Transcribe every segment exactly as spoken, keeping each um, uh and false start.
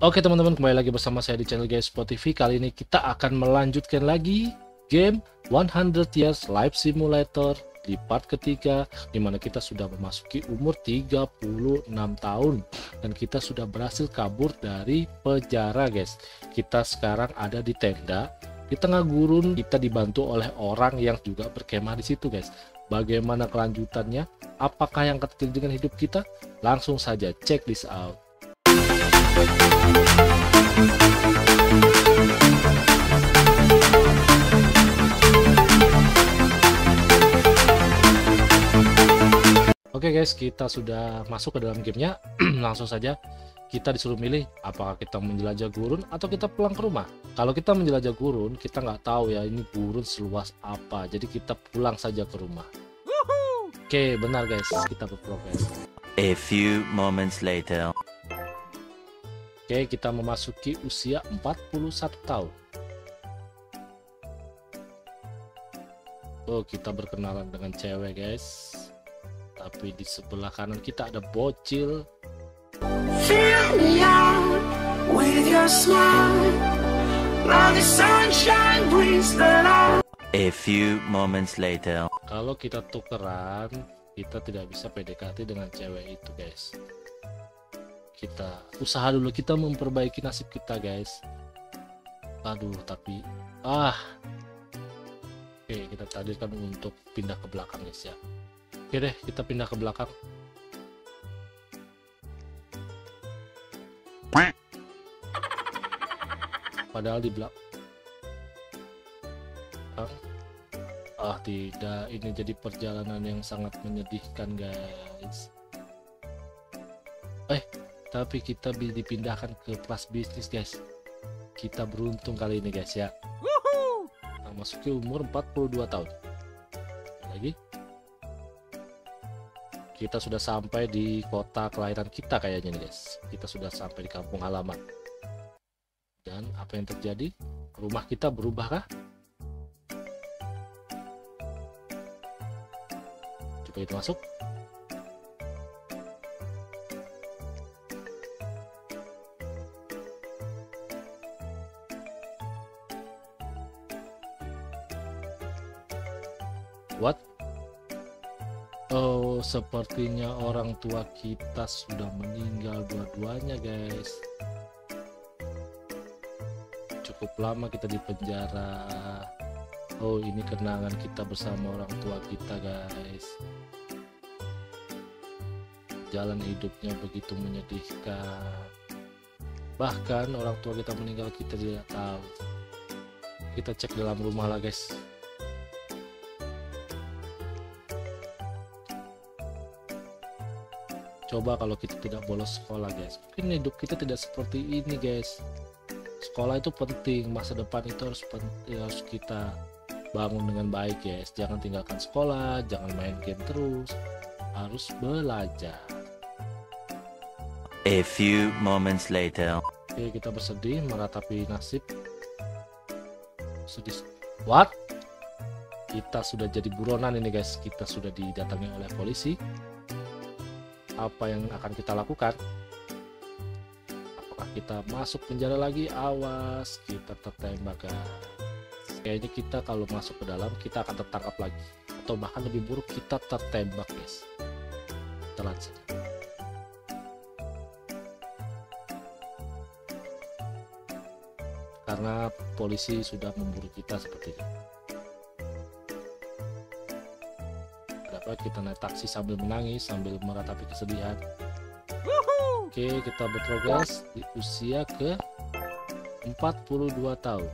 Oke teman-teman, kembali lagi bersama saya di channel GameSpot T V. Kali ini kita akan melanjutkan lagi game hundred Years Life Simulator di part ketiga, dimana kita sudah memasuki umur tiga puluh enam tahun dan kita sudah berhasil kabur dari penjara, guys. Kita sekarang ada di tenda di tengah gurun. Kita dibantu oleh orang yang juga berkemah di situ, guys. Bagaimana kelanjutannya? Apakah yang akan terjadi dengan hidup kita? Langsung saja check this out. Oke guys, kita sudah masuk ke dalam gamenya. Langsung saja kita disuruh milih apakah kita menjelajah gurun atau kita pulang ke rumah. Kalau kita menjelajah gurun, kita nggak tahu ya ini gurun seluas apa, jadi kita pulang saja ke rumah. Oke, benar guys, kita berprogres. A few moments later. Oke, kita memasuki usia empat puluh satu tahun. Oh, kita berkenalan dengan cewek, guys. Tapi di sebelah kanan kita ada bocil. Fill me out with your smile. Now the sunshine brings the light. A few moments later. Kalau kita tukeran, kita tidak bisa P D K T dengan cewek itu, guys. Kita usaha dulu, kita memperbaiki nasib kita, guys. Aduh, tapi ah oke, kita takdirkan untuk pindah ke belakang, guys ya. Oke deh, kita pindah ke belakang. Padahal di belakang ah tidak, ini jadi perjalanan yang sangat menyedihkan, guys. Eh tapi kita dipindahkan ke kelas bisnis, guys. Kita beruntung kali ini, guys ya. Nah, masuki umur empat puluh dua tahun lagi. Kita sudah sampai di kota kelahiran kita kayaknya nih, guys. Kita sudah sampai di kampung halaman. Dan apa yang terjadi? Rumah kita berubah kah? Coba kita masuk. What? Oh, sepertinya orang tua kita sudah meninggal dua-duanya, guys. Cukup lama kita di penjara. Oh, ini kenangan kita bersama orang tua kita, guys. Jalan hidupnya begitu menyedihkan. Bahkan orang tua kita meninggal, kita tidak tahu. Kita cek dalam rumah lah, guys. Coba kalau kita tidak bolos sekolah, guys, mungkin hidup kita tidak seperti ini, guys. Sekolah itu penting, masa depan itu harus penting, harus kita bangun dengan baik, guys. Jangan tinggalkan sekolah, jangan main game terus, harus belajar. A few moments later. Oke, kita bersedih meratapi nasib. Sedih. What? Kita sudah jadi buronan ini, guys. Kita sudah didatangi oleh polisi. Apa yang akan kita lakukan? Apakah kita masuk penjara lagi? Awas, kita tertembak, guys. Kayaknya kita kalau masuk ke dalam kita akan tertangkap lagi, atau bahkan lebih buruk kita tertembak, guys. Telat saja. Karena polisi sudah memburu kita sepertinya. Kita naik taksi sambil menangis, sambil meratapi kesedihan. Oke, kita berprogres di usia ke empat puluh dua tahun.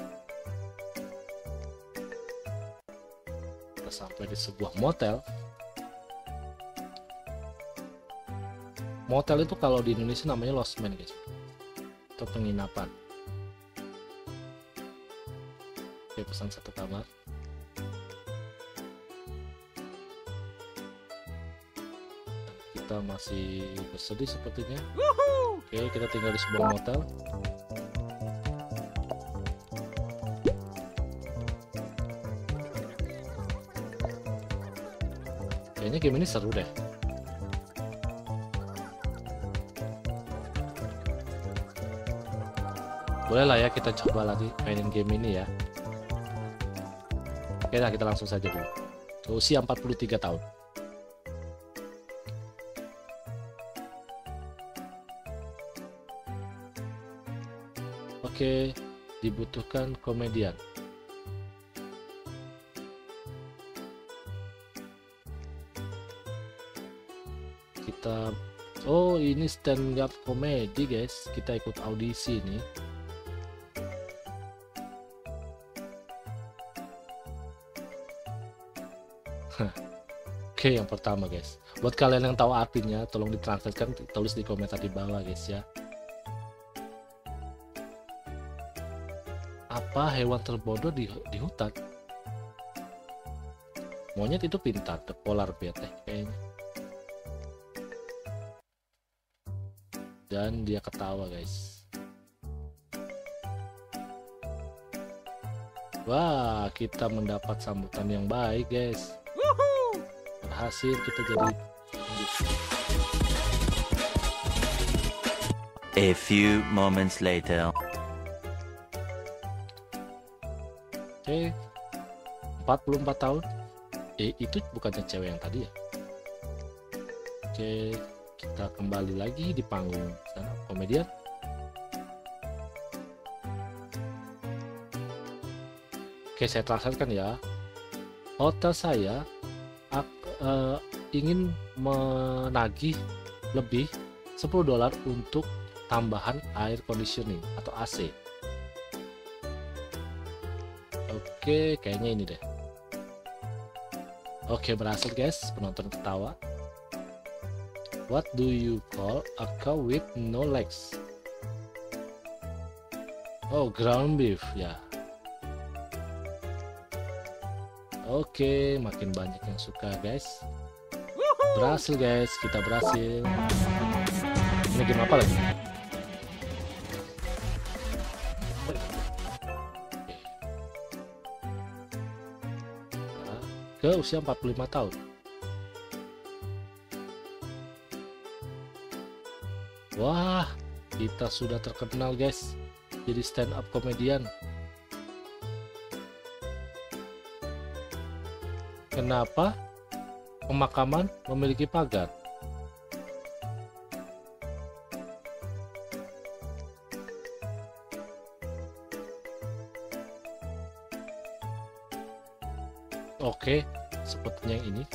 Kita sampai di sebuah motel. Motel itu kalau di Indonesia namanya losmen, guys, atau penginapan. Oke, pesan satu kamar. Kita masih bersedih sepertinya. Oke, kita tinggal di sebuah motel. Kayaknya game ini seru deh. Boleh lah ya kita coba lagi mainin game ini ya. Oke lah, kita langsung saja dulu. Usia empat puluh tiga tahun. Oke, dibutuhkan komedian. Kita, oh ini stand up komedi guys, kita ikut audisi nih. Oke, yang pertama guys, buat kalian yang tahu artinya tolong ditranslatekan, tulis di komentar di bawah guys ya. Apa hewan terbodoh di, di hutan? Monyet itu pintar, the polar bear eh, kayaknya. Dan dia ketawa guys. Wah, kita mendapat sambutan yang baik guys. Berhasil kita jadi. A few moments later. Oke, empat puluh empat tahun. Eh, itu bukannya cewek yang tadi ya? Oke, kita kembali lagi di panggung stand up komedian. Oke, saya translatekan ya. Hotel saya ak, uh, ingin menagih lebih sepuluh dolar untuk tambahan air conditioning atau A C. Oke, kayaknya ini deh. Oke, berhasil guys, penonton ketawa. What do you call a cow with no legs? Oh, ground beef ya. Oke, makin banyak yang suka guys. Berhasil guys, kita berhasil. Ini game apa lagi? Ke usia empat puluh lima tahun. Wah, kita sudah terkenal guys, jadi stand up komedian. Kenapa pemakaman memiliki pagar? Oke, sepertinya yang ini.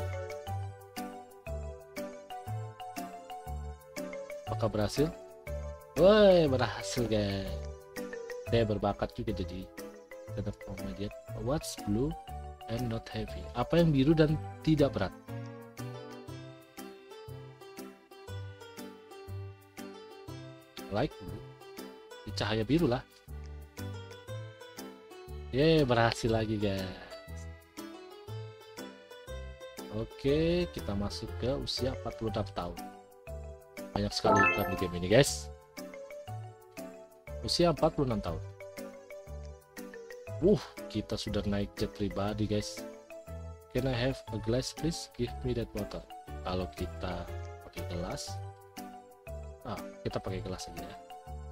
Apakah berhasil? Woi, berhasil guys. Saya berbakat juga jadi stand up comedian. What's blue and not heavy? Apa yang biru dan tidak berat? Like blue. Di cahaya biru lah. Yeay, berhasil lagi guys. Oke, kita masuk ke usia empat puluh enam tahun. Banyak sekali iklan di game ini guys. Usia empat puluh enam tahun. Uh, kita sudah naik jet pribadi guys. Can I have a glass please? Give me that water. Kalau kita pakai gelas, ah, kita pakai gelas aja ya.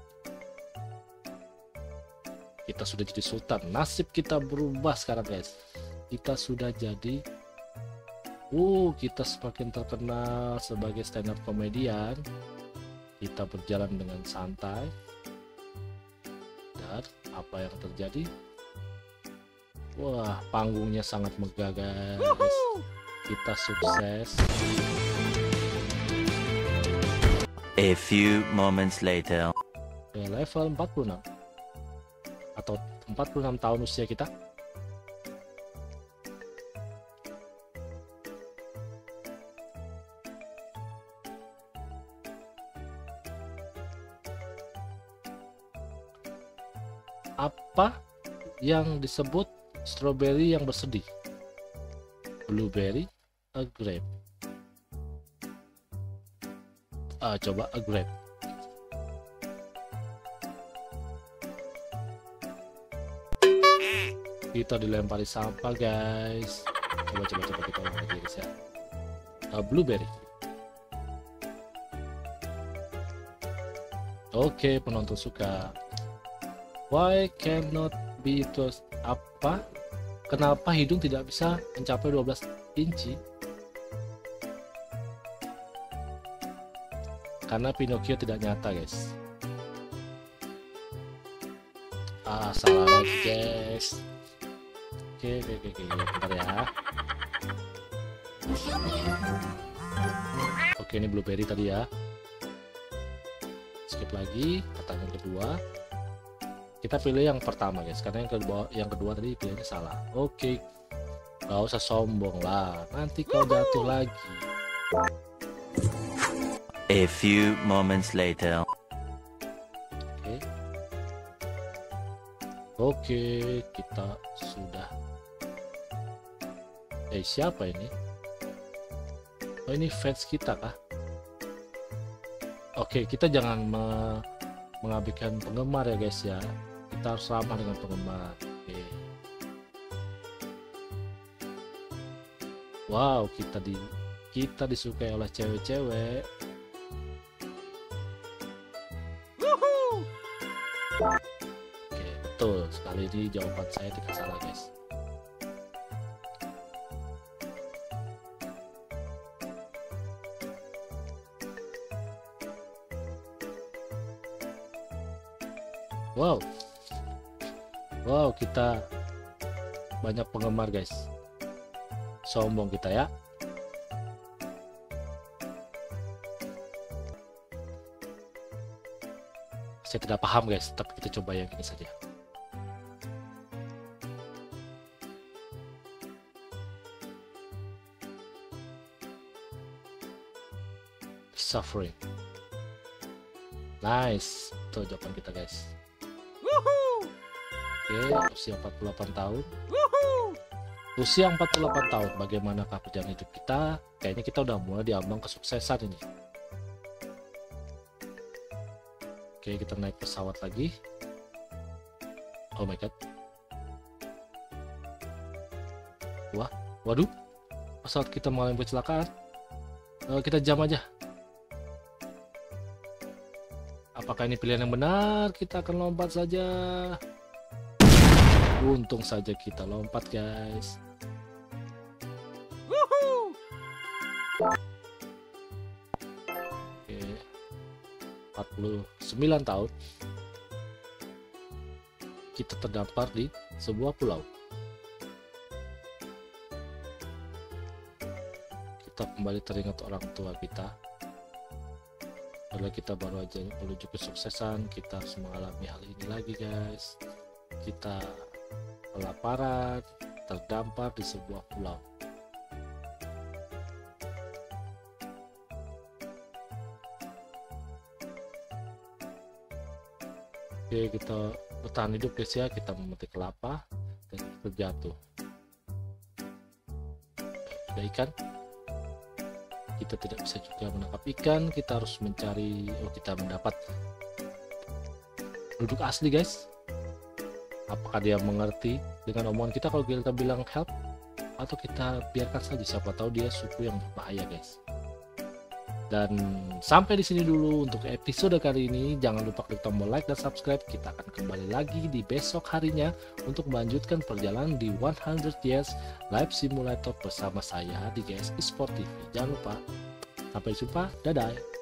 Kita sudah jadi sultan. Nasib kita berubah sekarang guys. Kita sudah jadi, uh, kita semakin terkenal sebagai stand up komedian. Kita berjalan dengan santai. Dan apa yang terjadi? Wah, panggungnya sangat megah guys. Kita sukses. A few moments later. Oke, level empat puluh enam atau empat puluh enam tahun usia kita. Apa yang disebut strawberry yang bersedih? Blueberry, a grape. Ah, coba a grape. Kita dilempari sampah guys. Coba coba coba kita ulang lagi guys ya. A blueberry. Oke, penonton suka. Why cannot be itu apa? Kenapa hidung tidak bisa mencapai dua belas inci? Karena Pinocchio tidak nyata, guys. Ah, salah lagi, guys. Oke, oke, oke, oke, bentar ya. Oke, ini blueberry tadi ya. Skip lagi, pertanyaan kedua. Kita pilih yang pertama, guys, karena yang kedua, yang kedua tadi pilihnya salah. Oke, gak usah sombong lah, nanti kau jatuh lagi. A few moments later. Oke, oke, kita sudah. Eh, siapa ini? Oh, ini fans kita kah? Oke, kita jangan me mengabaikan penggemar ya, guys ya. Kita harus ramah dengan penggemar. Oke. Wow, kita di kita disukai oleh cewek-cewek. Oke, betul sekali, ini jawaban saya tidak salah, guys. Wow, wow, kita banyak penggemar, guys. Sombong kita ya. Saya tidak paham, guys, tapi kita coba yang ini saja. Suffering. Nice, itu jawaban kita, guys. Oke, usia empat puluh delapan tahun. Usia empat puluh delapan tahun, bagaimanakah perjalanan hidup kita? Kayaknya kita udah mulai diambang kesuksesan ini. Oke, kita naik pesawat lagi. Oh my god. Wah, waduh, pesawat kita mengalami kecelakaan. Uh, kita jam aja. Apakah ini pilihan yang benar? Kita akan lompat saja. Untung saja kita lompat, guys. Oke, empat puluh sembilan tahun. Kita terdampar di sebuah pulau. Kita kembali teringat orang tua kita. Padahal kita baru aja menuju kesuksesan, kita harus mengalami hal ini lagi, guys. Kita kelaparan, terdampar di sebuah pulau. Oke, kita bertahan hidup, guys ya. Kita memetik kelapa dan terjatuh. Ada ikan. Kita tidak bisa juga menangkap ikan. Kita harus mencari. Oh, kita mendapat penduduk asli, guys. Apakah dia mengerti dengan omongan kita kalau kita bilang help, atau kita biarkan saja, siapa tahu dia suku yang berbahaya, guys. Dan sampai di sini dulu untuk episode kali ini. Jangan lupa klik tombol like dan subscribe. Kita akan kembali lagi di besok harinya untuk melanjutkan perjalanan di hundred Years Life Simulator bersama saya di G S Esport T V. Jangan lupa. Sampai jumpa. Dadah.